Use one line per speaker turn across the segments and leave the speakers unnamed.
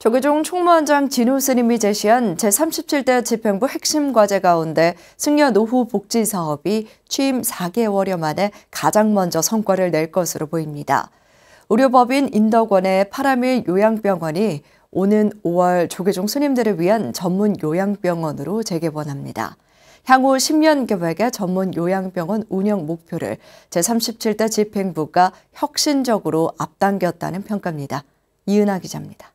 조계종 총무원장 진우 스님이 제시한 제37대 집행부 핵심 과제 가운데 승려 노후 복지 사업이 취임 4개월여 만에 가장 먼저 성과를 낼 것으로 보입니다. 의료법인 인덕원의 파라밀 요양병원이 오는 5월 조계종 스님들을 위한 전문 요양병원으로 재개원합니다. 향후 10년 계획의 전문 요양병원 운영 목표를 제37대 집행부가 혁신적으로 앞당겼다는 평가입니다. 이은하 기자입니다.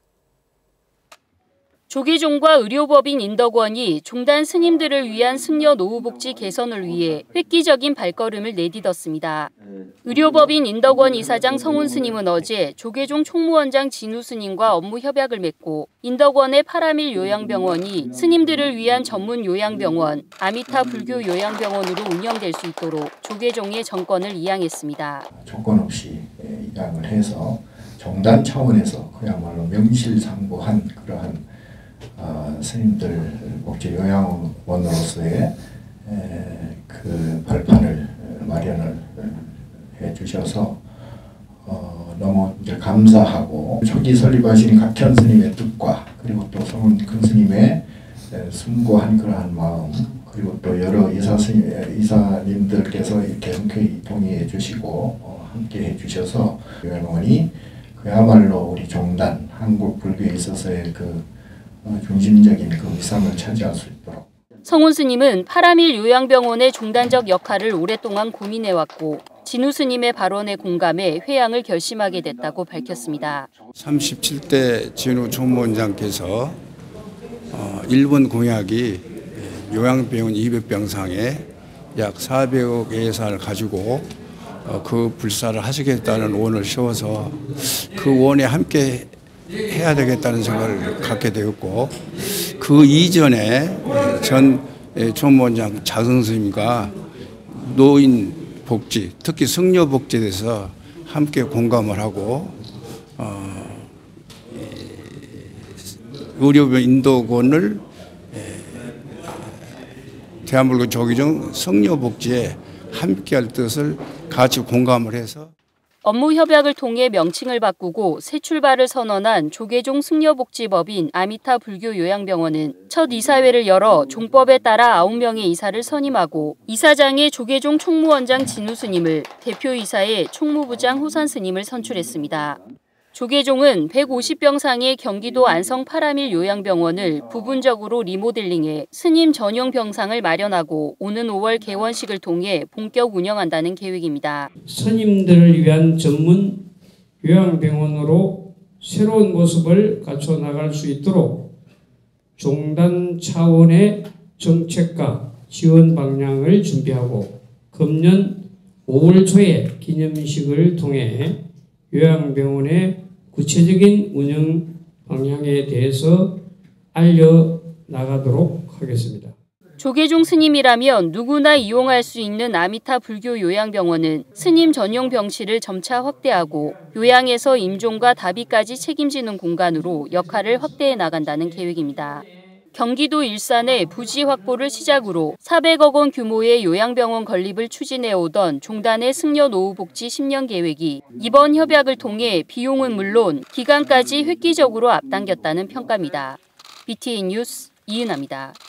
조계종과 의료법인 인덕원이 종단 스님들을 위한 승려 노후복지 개선을 위해 획기적인 발걸음을 내딛었습니다. 의료법인 인덕원 이사장 성훈 스님은 어제 조계종 총무원장 진우 스님과 업무 협약을 맺고 인덕원의 파라밀 요양병원이 스님들을 위한 전문 요양병원, 아미타 불교 요양병원으로 운영될 수 있도록 조계종의 정권을 이양했습니다.
조건 없이 이양을 해서 종단 차원에서 그야말로 명실상부한 그러한 스님들 복지 요양원으로서의 그 발판을 마련을 해주셔서 너무 이제 감사하고 초기 설립하신 각현 스님의 뜻과 그리고 또 성훈 큰 스님의 숭고한 그러한 마음 그리고 또 여러 이사님들께서 이렇게 흔쾌히 동의해 주시고 함께 해 주셔서 요양원이 그야말로 우리 종단 한국 불교에 있어서의 그 중심적인 그 위상을 차지할 수 있도록.
성훈 스님은 파라밀 요양병원의 종단적 역할을 오랫동안 고민해왔고 진우 스님의 발언에 공감해 회양을 결심하게 됐다고 밝혔습니다.
37대 진우 총무원장께서 일본 공약이 요양병원 200병상에 약 400억 예산을 가지고 그 불사를 하시겠다는 원을 세워서 그 원에 함께 해야 되겠다는 생각을 갖게 되었고 그 이전에 전 총무원장 자성 스님과 노인 복지, 특히 승려 복지에 대해서 함께 공감을 하고 의료병 인덕원을 대한민국 조계종 승려 복지에 함께할 뜻을 같이 공감을 해서
업무 협약을 통해 명칭을 바꾸고 새 출발을 선언한 조계종 승려복지법인 아미타 불교 요양병원은 첫 이사회를 열어 종법에 따라 9명의 이사를 선임하고 이사장에 조계종 총무원장 진우 스님을, 대표이사에 총무부장 호산 스님을 선출했습니다. 조계종은 150병상의 경기도 안성 파라밀 요양병원을 부분적으로 리모델링해 스님 전용 병상을 마련하고 오는 5월 개원식을 통해 본격 운영한다는 계획입니다.
스님들을 위한 전문 요양병원으로 새로운 모습을 갖춰 나갈 수 있도록 종단 차원의 정책과 지원 방향을 준비하고 금년 5월 초에 기념식을 통해 요양병원의 구체적인 운영 방향에 대해서 알려나가도록 하겠습니다.
조계종 스님이라면 누구나 이용할 수 있는 아미타 불교 요양병원은 스님 전용 병실을 점차 확대하고 요양에서 임종과 다비까지 책임지는 공간으로 역할을 확대해 나간다는 계획입니다. 경기도 일산의 부지 확보를 시작으로 400억 원 규모의 요양병원 건립을 추진해오던 종단의 승려 노후복지 10년 계획이 이번 협약을 통해 비용은 물론 기간까지 획기적으로 앞당겼다는 평가입니다. BTN 뉴스 이은하입니다.